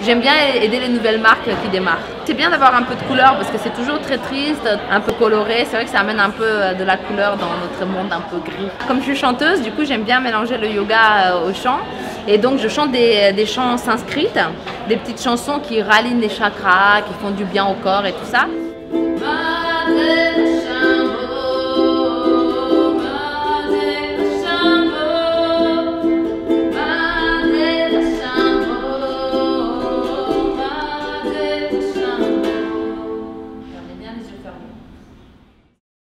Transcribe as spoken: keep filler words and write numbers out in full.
j'aime bien aider les nouvelles marques qui démarrent. C'est bien d'avoir un peu de couleur parce que c'est toujours très triste, un peu coloré. C'est vrai que ça amène un peu de la couleur dans notre monde un peu gris. Comme je suis chanteuse, du coup j'aime bien mélanger le yoga au chant. Et donc je chante des, des chants sanskrits, des petites chansons qui rallient les chakras, qui font du bien au corps et tout ça.